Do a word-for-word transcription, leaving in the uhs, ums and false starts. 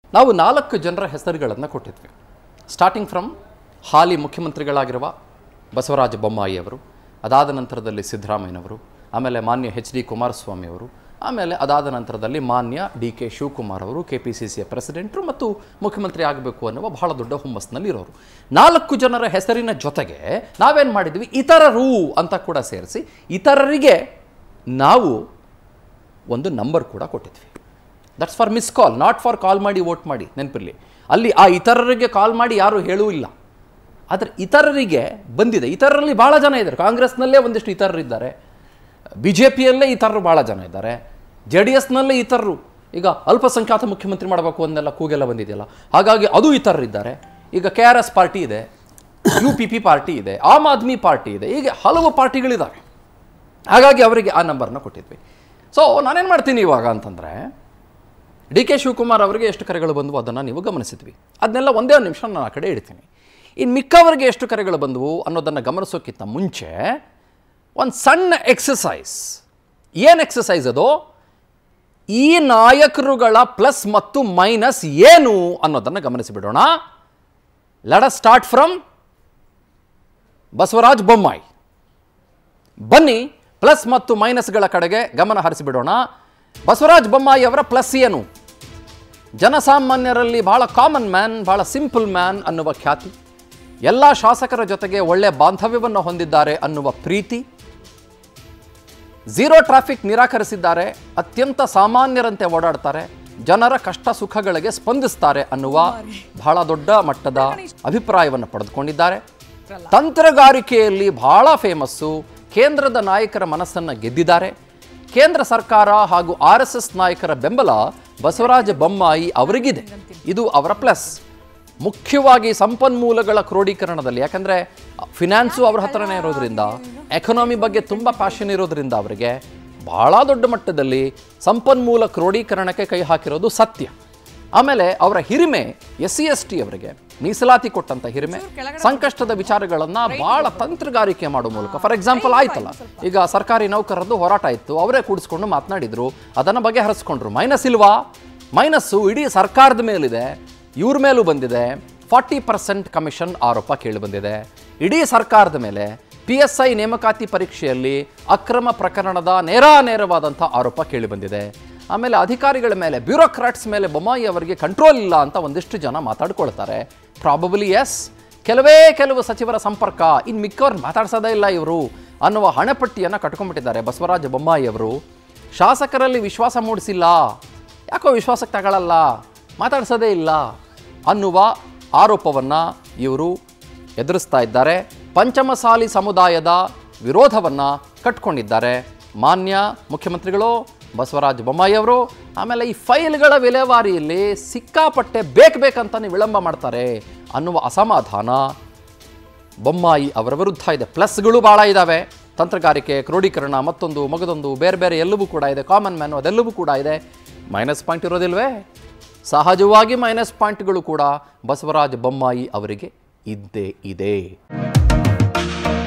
ನಾವು ನಾಲ್ಕು ಜನರ ಹೆಸರುಗಳನ್ನು ಕೊಟ್ಟಿದ್ವಿ. ಸ್ಟಾರ್ಟಿಂಗ್ ಫ್ರಮ್ ಹಾಲಿ ಮುಖ್ಯಮಂತ್ರಿಗಳಾಗಿರುವ ಬಸವರಾಜ ಬೊಮ್ಮಾಯಿ ಅವರು, ಅದಾದ ನಂತರದಲ್ಲಿ ಸಿದ್ದರಾಮಯ್ಯನವರು, ಆಮೇಲೆ ಮಾನ್ಯ ಎಚ್ ಡಿ ಕುಮಾರಸ್ವಾಮಿ ಅವರು, ಆಮೇಲೆ ಅದಾದ ನಂತರದಲ್ಲಿ ಮಾನ್ಯ ಡಿ ಕೆ ಶಿವಕುಮಾರ್ ಅವರು ಕೆ ಪಿ ಸಿ ಸಿಯ ಪ್ರೆಸಿಡೆಂಟರು ಮತ್ತು ಮುಖ್ಯಮಂತ್ರಿ ಆಗಬೇಕು ಅನ್ನುವ ಬಹಳ ದೊಡ್ಡ ಹುಮ್ಮಸ್ಸಿನಲ್ಲಿರೋರು. ನಾಲ್ಕು ಜನರ ಹೆಸರಿನ ಜೊತೆಗೆ ನಾವೇನು ಮಾಡಿದ್ವಿ, ಇತರರು ಅಂತ ಕೂಡ ಸೇರಿಸಿ ಇತರರಿಗೆ ನಾವು ಒಂದು ನಂಬರ್ ಕೂಡ ಕೊಟ್ಟಿದ್ವಿ. That's for miss call, not for call ಮಾಡಿ ವೋಟ್ ಮಾಡಿ. ನೆನಪಿರಲಿ, ಅಲ್ಲಿ ಆ ಇತರರಿಗೆ ಕಾಲ್ ಮಾಡಿ ಯಾರೂ ಹೇಳೂ ಇಲ್ಲ. ಆದರೆ ಇತರರಿಗೆ ಬಂದಿದೆ. ಇತರರಲ್ಲಿ ಭಾಳ ಜನ ಇದ್ದಾರೆ. ಕಾಂಗ್ರೆಸ್ನಲ್ಲೇ ಒಂದಿಷ್ಟು ಇತರರಿದ್ದಾರೆ, ಬಿ ಜೆ ಪಿಯಲ್ಲೇ ಇತರರು ಭಾಳ ಜನ ಇದ್ದಾರೆ, ಜೆ ಡಿ ಎಸ್ನಲ್ಲೇ ಇತರರು. ಈಗ ಅಲ್ಪಸಂಖ್ಯಾತ ಮುಖ್ಯಮಂತ್ರಿ ಮಾಡಬೇಕು ಅಂದೆಲ್ಲ ಕೂಗೆಲ್ಲ ಬಂದಿದೆಯಲ್ಲ, ಹಾಗಾಗಿ ಅದು ಇತರರಿದ್ದಾರೆ. ಈಗ ಕೆ ಆರ್ ಎಸ್ ಪಾರ್ಟಿ ಇದೆ, ಯು ಪಿ ಪಿ ಪಾರ್ಟಿ ಇದೆ, ಆಮ್ ಆದ್ಮಿ ಪಾರ್ಟಿ ಇದೆ, ಹೀಗೆ ಹಲವು ಪಾರ್ಟಿಗಳಿದ್ದಾವೆ. ಹಾಗಾಗಿ ಅವರಿಗೆ ಆ ನಂಬರ್ನ ಕೊಟ್ಟಿದ್ವಿ. ಸೊ ನಾನೇನು ಮಾಡ್ತೀನಿ ಇವಾಗ ಅಂತಂದರೆ, ಡಿ ಕೆ ಶಿವಕುಮಾರ್ ಅವರಿಗೆ ಎಷ್ಟು ಕರೆಗಳು ಬಂದವು ಅದನ್ನು ನೀವು ಗಮನಿಸಿದ್ವಿ. ಅದನ್ನೆಲ್ಲ ಒಂದೇ ಒಂದು ನಿಮಿಷ ನಾನು ಆ ಕಡೆ ಇಡ್ತೀನಿ. ಇನ್ನು ಮಿಕ್ಕವರಿಗೆ ಎಷ್ಟು ಕರೆಗಳು ಬಂದವು ಅನ್ನೋದನ್ನು ಗಮನಿಸೋಕ್ಕಿಂತ ಮುಂಚೆ ಒಂದು ಸಣ್ಣ ಎಕ್ಸಸೈಸ್. ಏನು ಎಕ್ಸಸೈಸ್ ಅದು? ಈ ನಾಯಕರುಗಳ ಪ್ಲಸ್ ಮತ್ತು ಮೈನಸ್ ಏನು ಅನ್ನೋದನ್ನು ಗಮನಿಸಿಬಿಡೋಣ. Let us start from Basavaraj Bommai. ಬನ್ನಿ ಪ್ಲಸ್ ಮತ್ತು ಮೈನಸ್ಗಳ ಕಡೆಗೆ ಗಮನ ಹರಿಸಿಬಿಡೋಣ. ಬಸವರಾಜ ಬೊಮ್ಮಾಯಿ ಅವರ ಪ್ಲಸ್ ಏನು? ಜನಸಾಮಾನ್ಯರಲ್ಲಿ ಬಹಳ ಕಾಮನ್ ಮ್ಯಾನ್, ಬಹಳ ಸಿಂಪಲ್ ಮ್ಯಾನ್ ಅನ್ನುವ ಖ್ಯಾತಿ, ಎಲ್ಲ ಶಾಸಕರ ಜೊತೆಗೆ ಒಳ್ಳೆಯ ಬಾಂಧವ್ಯವನ್ನು ಹೊಂದಿದ್ದಾರೆ ಅನ್ನುವ ಪ್ರೀತಿ, ಝೀರೋ ಟ್ರಾಫಿಕ್ ನಿರಾಕರಿಸಿದ್ದಾರೆ, ಅತ್ಯಂತ ಸಾಮಾನ್ಯರಂತೆ ಓಡಾಡ್ತಾರೆ, ಜನರ ಕಷ್ಟ ಸುಖಗಳಿಗೆ ಸ್ಪಂದಿಸ್ತಾರೆ ಅನ್ನುವ ಬಹಳ ದೊಡ್ಡ ಮಟ್ಟದ ಅಭಿಪ್ರಾಯವನ್ನು ಪಡೆದುಕೊಂಡಿದ್ದಾರೆ. ತಂತ್ರಗಾರಿಕೆಯಲ್ಲಿ ಬಹಳ ಫೇಮಸ್ಸು, ಕೇಂದ್ರದ ನಾಯಕರ ಮನಸ್ಸನ್ನು ಗೆದ್ದಿದ್ದಾರೆ. ಕೇಂದ್ರ ಸರ್ಕಾರ ಹಾಗೂ ಆರ್ ಎಸ್ ಎಸ್ ನಾಯಕರ ಬೆಂಬಲ ಬಸವರಾಜ ಬೊಮ್ಮಾಯಿ ಅವರಿಗಿದೆ. ಇದು ಅವರ ಪ್ಲಸ್. ಮುಖ್ಯವಾಗಿ ಸಂಪನ್ಮೂಲಗಳ ಕ್ರೋಢೀಕರಣದಲ್ಲಿ, ಯಾಕಂದರೆ ಫಿನಾನ್ಸು ಅವ್ರ ಹತ್ರನೇ ಇರೋದ್ರಿಂದ, ಎಕನಾಮಿ ಬಗ್ಗೆ ತುಂಬ ಪ್ಯಾಷನ್ ಇರೋದ್ರಿಂದ ಅವರಿಗೆ ಬಹಳ ದೊಡ್ಡ ಮಟ್ಟದಲ್ಲಿ ಸಂಪನ್ಮೂಲ ಕ್ರೋಢೀಕರಣಕ್ಕೆ ಕೈ ಹಾಕಿರೋದು ಸತ್ಯ. ಆಮೇಲೆ ಅವರ ಹಿರಿಮೆ, ಎಸ್ ಸಿ ಎಸ್ ಟಿ ಅವರಿಗೆ ಮೀಸಲಾತಿ ಕೊಟ್ಟಂಥ ಹಿರಿಮೆ, ಸಂಕಷ್ಟದ ವಿಚಾರಗಳನ್ನು ಭಾಳ ತಂತ್ರಗಾರಿಕೆ ಮಾಡೋ ಮೂಲಕ, ಫಾರ್ ಎಕ್ಸಾಂಪಲ್ ಆಯ್ತಲ್ಲ, ಈಗ ಸರ್ಕಾರಿ ನೌಕರರದ್ದು ಹೋರಾಟ ಇತ್ತು, ಅವರೇ ಕೂಡಿಸ್ಕೊಂಡು ಮಾತನಾಡಿದ್ರು, ಅದನ್ನು ಬಗೆಹರಿಸ್ಕೊಂಡ್ರು. ಮೈನಸ್ ಇಲ್ವಾ? ಮೈನಸ್ಸು ಇಡೀ ಸರ್ಕಾರದ ಮೇಲಿದೆ, ಇವ್ರ ಮೇಲೂ ಬಂದಿದೆ. ಫಾರ್ಟಿ ಪರ್ಸೆಂಟ್ ಕಮಿಷನ್ ಆರೋಪ ಕೇಳಿ ಬಂದಿದೆ ಇಡೀ ಸರ್ಕಾರದ ಮೇಲೆ. ಪಿ ಎಸ್ ಐ ನೇಮಕಾತಿ ಪರೀಕ್ಷೆಯಲ್ಲಿ ಅಕ್ರಮ ಪ್ರಕರಣದ ನೇರಾನೇರವಾದಂಥ ಆರೋಪ ಕೇಳಿ ಬಂದಿದೆ. ಆಮೇಲೆ ಅಧಿಕಾರಿಗಳ ಮೇಲೆ, ಬ್ಯೂರೋಕ್ರಾಟ್ಸ್ ಮೇಲೆ ಬೊಮ್ಮಾಯಿ ಅವರಿಗೆ ಕಂಟ್ರೋಲ್ ಇಲ್ಲ ಅಂತ ಒಂದಿಷ್ಟು ಜನ ಮಾತಾಡ್ಕೊಳ್ತಾರೆ. ಪ್ರಾಬಬಲಿ ಎಸ್, ಕೆಲವೇ ಕೆಲವು ಸಚಿವರ ಸಂಪರ್ಕ, ಇನ್ನು ಮಿಕ್ಕವ್ರು ಮಾತಾಡ್ಸೋದೇ ಇಲ್ಲ ಇವರು ಅನ್ನುವ ಹಣೆಪಟ್ಟಿಯನ್ನು ಕಟ್ಕೊಂಡ್ಬಿಟ್ಟಿದ್ದಾರೆ ಬಸವರಾಜ ಬೊಮ್ಮಾಯಿ ಅವರು. ಶಾಸಕರಲ್ಲಿ ವಿಶ್ವಾಸ ಮೂಡಿಸಿಲ್ಲ, ಯಾಕೋ ವಿಶ್ವಾಸಕ್ಕೆ ತಗೊಳ್ಳಲ್ಲ, ಮಾತಾಡ್ಸೋದೇ ಇಲ್ಲ ಅನ್ನುವ ಆರೋಪವನ್ನು ಇವರು ಎದುರಿಸ್ತಾ ಇದ್ದಾರೆ. ಪಂಚಮಸಾಲಿ ಸಮುದಾಯದ ವಿರೋಧವನ್ನು ಕಟ್ಕೊಂಡಿದ್ದಾರೆ ಮಾನ್ಯ ಮುಖ್ಯಮಂತ್ರಿಗಳು ಬಸವರಾಜ ಬೊಮ್ಮಾಯಿ ಅವರು. ಆಮೇಲೆ ಈ ಫೈಲ್ಗಳ ವಿಲೇವಾರಿಯಲ್ಲಿ ಸಿಕ್ಕಾಪಟ್ಟೆ ಬೇಕು ಬೇಕಂತಾನೆ ವಿಳಂಬ ಮಾಡ್ತಾರೆ ಅನ್ನುವ ಅಸಮಾಧಾನ ಬೊಮ್ಮಾಯಿ ಅವರ ವಿರುದ್ಧ ಇದೆ. ಪ್ಲಸ್ಗಳು ಭಾಳ ಇದ್ದಾವೆ, ತಂತ್ರಗಾರಿಕೆ, ಕ್ರೋಢೀಕರಣ, ಮತ್ತೊಂದು ಮಗದೊಂದು, ಬೇರೆ ಬೇರೆ ಎಲ್ಲವೂ ಕೂಡ ಇದೆ, ಕಾಮನ್ ಮ್ಯಾನು ಅದೆಲ್ಲವೂ ಕೂಡ ಇದೆ. ಮೈನಸ್ ಪಾಯಿಂಟ್ ಇರೋದಿಲ್ವೇ? ಸಹಜವಾಗಿ ಮೈನಸ್ ಪಾಯಿಂಟ್ಗಳು ಕೂಡ ಬಸವರಾಜ ಬೊಮ್ಮಾಯಿ ಅವರಿಗೆ ಇದ್ದೇ ಇದೆ.